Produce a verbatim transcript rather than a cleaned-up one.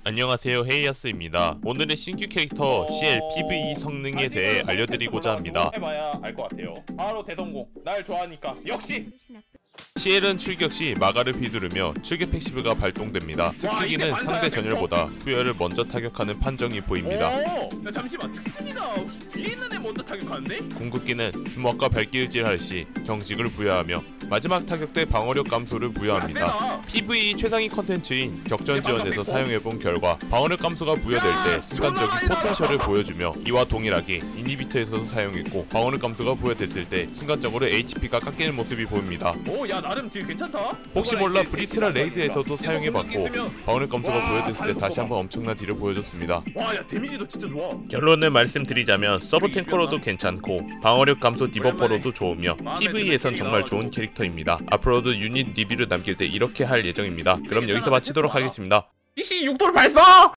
안녕하세요, 헤이아스입니다. 오늘은 신규 캐릭터 어... 씨엘 피브이 성능에 대해 알려드리고자 합니다. 해봐야 알 것 같아요. 바로 대성공. 날 좋아하니까 역시. 씨엘은 출격 시 마가를 휘두르며 출격 패시브가 발동됩니다. 특수기는 상대 전열보다 후열을 먼저 타격하는 판정이 보입니다. 오! 야, 잠시만, 특수기가 뒤에 있는 애 먼저 타격하는데? 궁극기는 주먹과 발길질할 시 경직을 부여하며 마지막 타격 때 방어력 감소를 부여합니다. 피브이 최상위 컨텐츠인 격전 지원에서 사용해본 결과 방어력 감소가 부여될 때 순간적인 포텐셜을 보여주며 이와 동일하게 이니비터에서도 사용했고 방어력 감소가 부여됐을 때 순간적으로 에이치피가 깎이는 모습이 보입니다. 오, 야, 나름 딜 괜찮다. 혹시 몰라 브리트라 레이드에서도 사용해봤고 방어력 감소가 보여됐을 때 다시 한번 엄청난 딜을 보여줬습니다. 와, 야, 데미지도 진짜 좋아. 결론을 말씀드리자면 서브 탱커로도 괜찮고 방어력 감소 디버퍼로도 좋으며 피브이에선 정말 좋은 캐릭터입니다. 앞으로도 유닛 리뷰를 남길 때 이렇게 할 예정입니다. 그럼 여기서 마치도록 하겠습니다. 이씨 육 돌 발사!